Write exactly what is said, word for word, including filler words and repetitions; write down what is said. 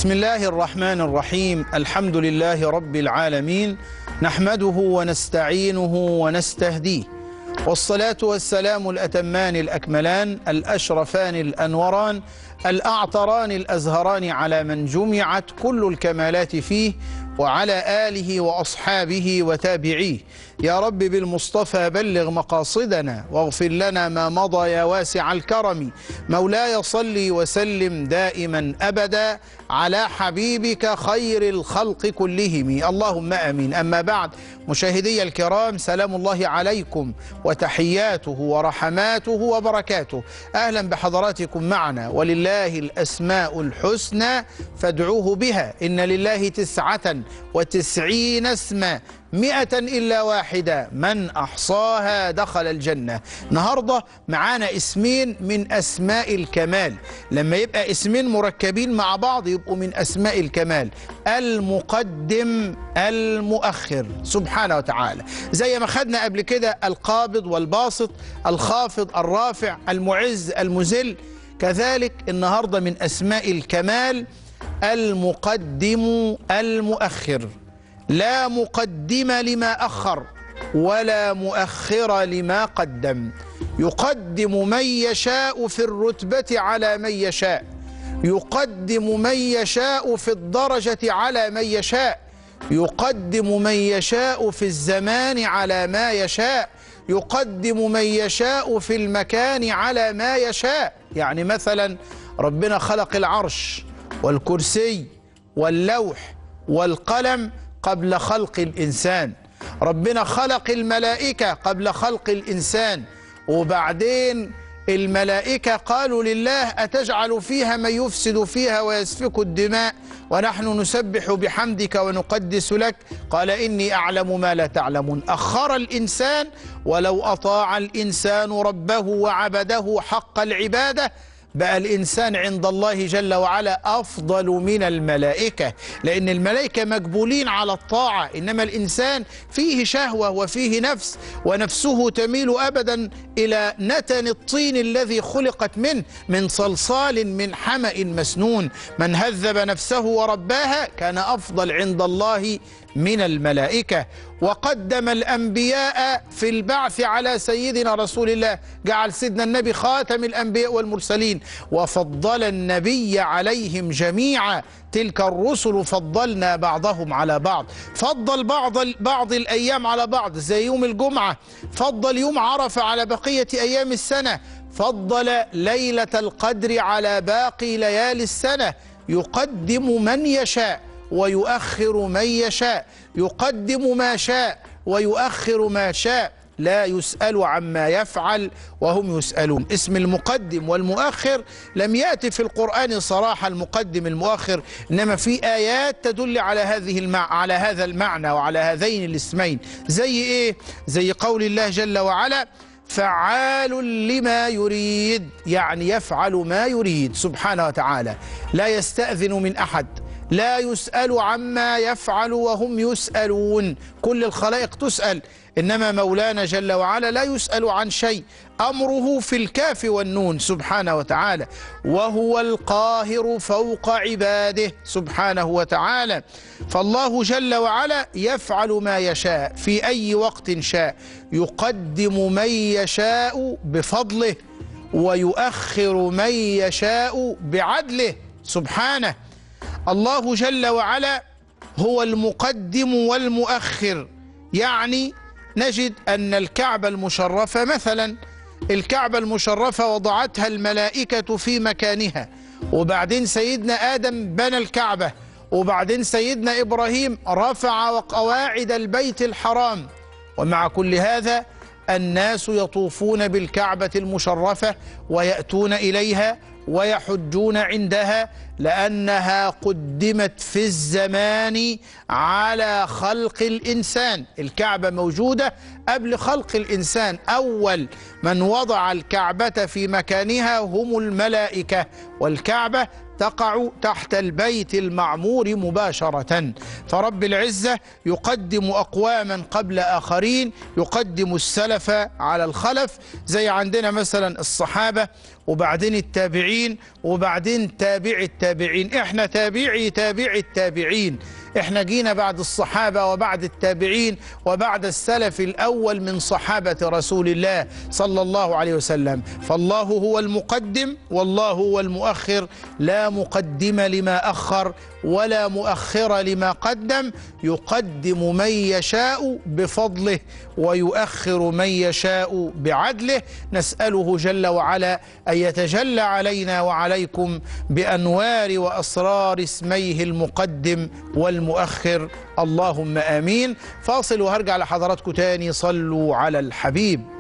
بسم الله الرحمن الرحيم. الحمد لله رب العالمين، نحمده ونستعينه ونستهديه، والصلاة والسلام الأتمان الأكملان الأشرفان الأنوران الأعطران الأزهران على من جمعت كل الكمالات فيه، وعلى آله وأصحابه وتابعيه. يا رب بالمصطفى بلغ مقاصدنا واغفر لنا ما مضى يا واسع الكرم. مولاي صل وسلم دائما أبدا على حبيبك خير الخلق كلهم، اللهم آمين. أما بعد، مشاهدي الكرام، سلام الله عليكم وتحياته ورحماته وبركاته. أهلا بحضراتكم معنا. ولله الأسماء الحسنى فادعوه بها، إن لله تسعة وتسعين اسما مئة إلا واحدة من أحصاها دخل الجنة. النهاردة معانا اسمين من أسماء الكمال، لما يبقى اسمين مركبين مع بعض يبقوا من أسماء الكمال: المقدم المؤخر سبحانه وتعالى. زي ما خدنا قبل كده القابض والباسط، الخافض الرافع، المعز المذل، كذلك النهاردة من أسماء الكمال المقدم المؤخر. لا مقدم لما أخر ولا مؤخر لما قدم. يقدم من يشاء في الرتبة على من يشاء، يقدم من يشاء في الدرجة على من يشاء، يقدم من يشاء في الزمان على ما يشاء، يقدم من يشاء في المكان على ما يشاء. يعني مثلا ربنا خلق العرش والكرسي واللوح والقلم قبل خلق الإنسان، ربنا خلق الملائكة قبل خلق الإنسان، وبعدين الملائكة قالوا لله: أتجعل فيها من يفسد فيها ويسفك الدماء ونحن نسبح بحمدك ونقدس لك؟ قال: إني أعلم ما لا تعلمون. أخر الإنسان، ولو أطاع الإنسان ربه وعبده حق العبادة بقى الإنسان عند الله جل وعلا أفضل من الملائكة، لأن الملائكة مجبولين على الطاعة، إنما الإنسان فيه شهوة وفيه نفس، ونفسه تميل أبدا إلى نتن الطين الذي خلقت منه، من صلصال من حمأ مسنون. من هذب نفسه ورباها كان أفضل عند الله من الملائكة. وقدم الأنبياء في البعث على سيدنا رسول الله، جعل سيدنا النبي خاتم الأنبياء والمرسلين، وفضل النبي عليهم جميعا. تلك الرسل فضلنا بعضهم على بعض، فضل بعض بعض الأيام على بعض، زي يوم الجمعة، فضل يوم عرفة على بقية أيام السنة، فضل ليلة القدر على باقي ليالي السنة. يقدم من يشاء ويؤخر من يشاء، يقدم ما شاء ويؤخر ما شاء، لا يسأل عما يفعل وهم يسألون. اسم المقدم والمؤخر لم يأتي في القرآن صراحة المقدم المؤخر، إنما في آيات تدل على هذه المع... على هذا المعنى وعلى هذين الاسمين. زي إيه؟ زي قول الله جل وعلا: فعال لما يريد، يعني يفعل ما يريد سبحانه وتعالى، لا يستأذن من أحد، لا يسأل عما يفعل وهم يسألون. كل الخلائق تسأل، إنما مولانا جل وعلا لا يسأل عن شيء، أمره في الكاف والنون سبحانه وتعالى. وهو القاهر فوق عباده سبحانه وتعالى. فالله جل وعلا يفعل ما يشاء في أي وقت شاء، يقدم من يشاء بفضله ويؤخر من يشاء بعدله سبحانه. الله جل وعلا هو المقدم والمؤخر. يعني نجد أن الكعبة المشرفة مثلا، الكعبة المشرفة وضعتها الملائكة في مكانها، وبعدين سيدنا آدم بنى الكعبة، وبعدين سيدنا إبراهيم رفع قواعد البيت الحرام. ومع كل هذا الناس يطوفون بالكعبة المشرفة ويأتون إليها ويحجون عندها، لأنها قدمت في الزمان على خلق الإنسان. الكعبة موجودة قبل خلق الإنسان، أول من وضع الكعبة في مكانها هم الملائكة، والكعبة تقع تحت البيت المعمور مباشرة. فرب العزة يقدم أقواما قبل آخرين، يقدم السلف على الخلف، زي عندنا مثلا الصحابة وبعدين التابعين وبعدين تابع التابعين. احنا تابعي تابع التابعين، احنا جينا بعد الصحابة وبعد التابعين وبعد السلف الأول من صحابة رسول الله صلى الله عليه وسلم. فالله هو المقدم والله هو المؤخر، لا مقدم لما أخر ولا مؤخر لما قدم. يقدم من يشاء بفضله ويؤخر من يشاء بعدله. نسأله جل وعلا أن يتجلى علينا وعليكم بأنوار وأسرار اسميه المقدم والمؤخر، اللهم آمين. فاصل وهرجع لحضراتكم تاني. صلوا على الحبيب.